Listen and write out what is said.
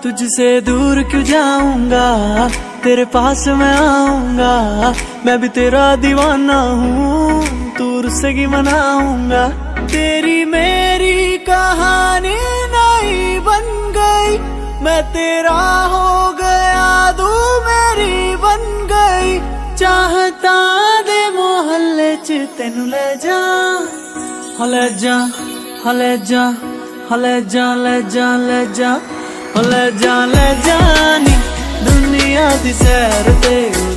तुझसे दूर क्यों जाऊंगा, तेरे पास मैं आऊंगा। मैं भी तेरा दीवाना हूँ, तू रुस्से की मनाऊंगा। तेरी मेरी कहानी नहीं बन गई, मैं तेरा हो गया, तू मेरी बन गई। चाहता दे मोहल्ले च तेनू ले जा, ले जा, ले जा, ले जा, ले जा, ले जा, ले जा, ले जा नी दुनिया दी सैर ते।